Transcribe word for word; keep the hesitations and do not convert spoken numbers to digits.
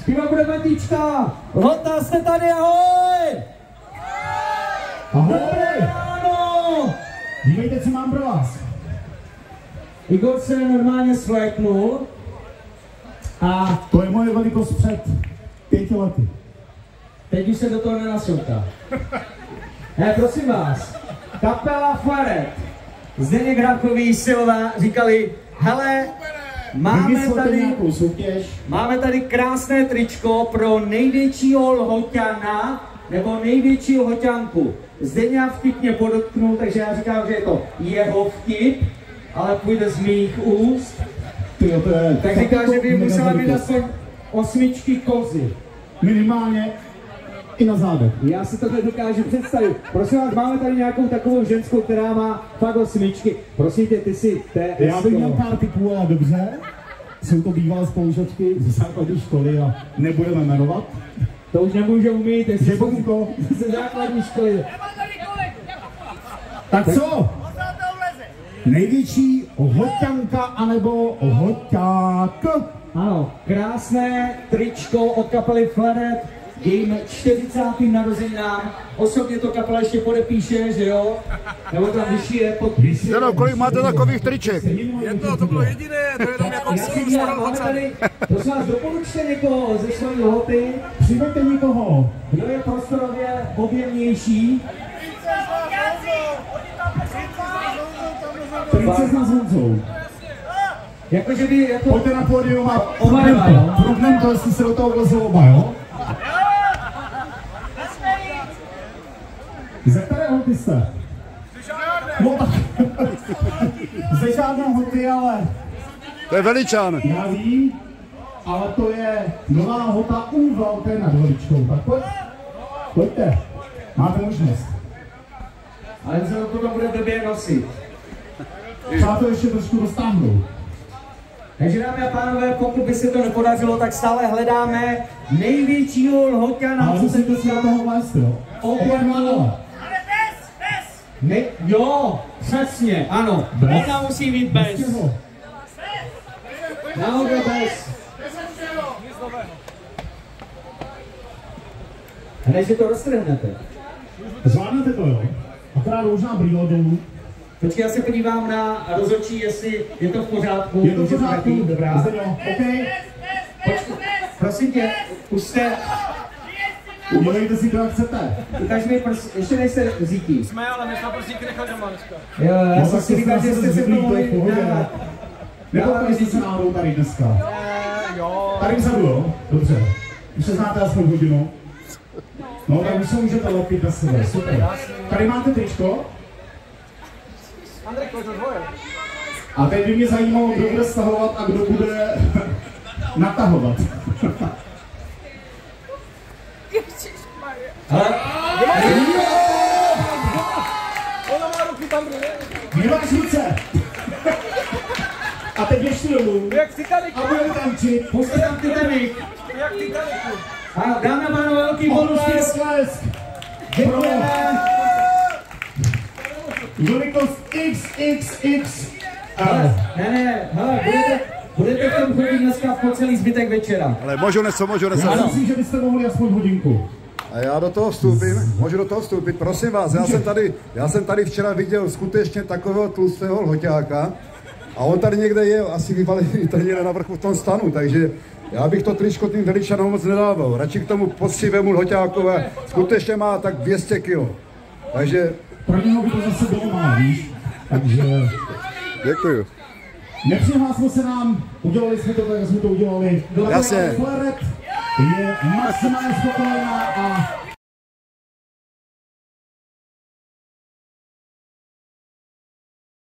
Zpívat bude Matička. Lhota, jste tady, ahoj! Ahoj! Ráno! Dívejte, co mám pro vás. Igor se normálně svléknul. A to je moje velikost před pěti lety. Teď už se do toho nenasouká. Ne, prosím vás, kapela Flaret, Zdeněk Hrabkový, Silva říkali, hele, máme tady, máme tady krásné tričko pro největšího lhoťana, nebo největší lhoťanku. Zdeněk vtipně podotknul, takže já říkám, že je to jeho vtip, ale půjde z mých úst. Tyjo, to je, tak říká, že by musela mít aspoň osmičky kozy. Minimálně i na zádech. Já si to dokážu představit. Prosím vás, máme tady nějakou takovou ženskou, která má fakt osmičky. Prosím tě, ty si té. Já bych měl pár typů, ale dobře. Jsou to bývalé spolužačky ze základní školy a nebudeme jmenovat. To už nemůžu mít, jestli že jsou to ze základní školy. Tak co? Největší hoťanka anebo hoťák? Ano, krásné tričko od kapely Flaret, jejím čtyřicátým narozeninám. Osobně to kapela ještě podepíše, že jo? Nebo tam vyšije podpisy. Ano, kolik máte takových triček? Jedno, to bylo jediné, to je jenom jako tady. Prosím vás, doporučte někoho ze svojí lhoty. Přiveďte někoho. Kdo je prostorově objemnější? Princezna s Honzou. Jakože by jako... Pojďte na pódium a oba dva, jo? Průbnem to, jestli se do toho vlezou oba, jo? Ze které hoty jste? No tak... Ze žádné hoty, ale... To je Veličan. Já vím, ale to je nová hota u velké nad Veličkou. Tak pojď. Pojďte. Máte možnost. Ale se to bude blbě nosit. Třeba to ještě trošku roztáhnou. Takže dámy a pánové, pokud by se to nepodařilo, tak stále hledáme největšího lhoťana. Ale musíte si na toho vlézt, jo? Objemu. Ale bez, bez! Ne, jo, přesně, ano. Bez? Ona musí být bez. Nahoře bez. Hned, že to roztrhnete. Zvládnete to, jo? Akorát možná brýle dolů. Počkej, já se podívám na rozhodčí, jestli je to v pořádku. Je to v pořádku? Dobrá. OK. Počkej, prosím tě, už jste... Udělejte si to, jak chcete. Ukaž mi prst, ještě nejste zítí. Jsme, ale my jsme prstíky nechali doma dneska. Jo, já no, jsem si říkal, že jste se to mohli dávat. Nepotkali jste se náhodou tady dneska? E, jo. Tady vzadu, jo? Dobře. Už se znáte aspoň hodinu. No, tak už se můžete lepit na sebe, super. Tady máte tričko. Andrej, kolik to dvoje? A teď by mě zajímalo, kdo bude stahovat a kdo bude natahovat. Ale... Ona má ruky tam, ne? Nemáš ruce! A teď ještě dolů. Jak Titanic. A budeme tančit. Puste tam Titanic. Jak Titanic. Ano, dáme a pánové, velký bonus. Slesk. Děkujeme. Velikost X X X. Ale, ne, ne, hele, budete, budete v tom chodit dneska po celý zbytek večera. Ale můžu něco, můžu něco. Já myslím, že byste mohli aspoň hodinku. A já do toho vstoupím, můžu do toho vstoupit, prosím vás, já jsem tady, já jsem tady včera viděl skutečně takového tlustého lhoťáka a on tady někde je, asi vyvalí tady někde na vrchu v tom stanu, takže já bych to tričko tím Veličanům moc nedával, radši k tomu poctivému lhoťákové, skutečně má tak dvě stě kilo, takže... Pro něho by to zase bylo má, víš, takže... Děkuju. Nepřihlásilo se nám, udělali jsme to tak, jak jsme to udělali. Jasně. Flaret je maximálně spokojená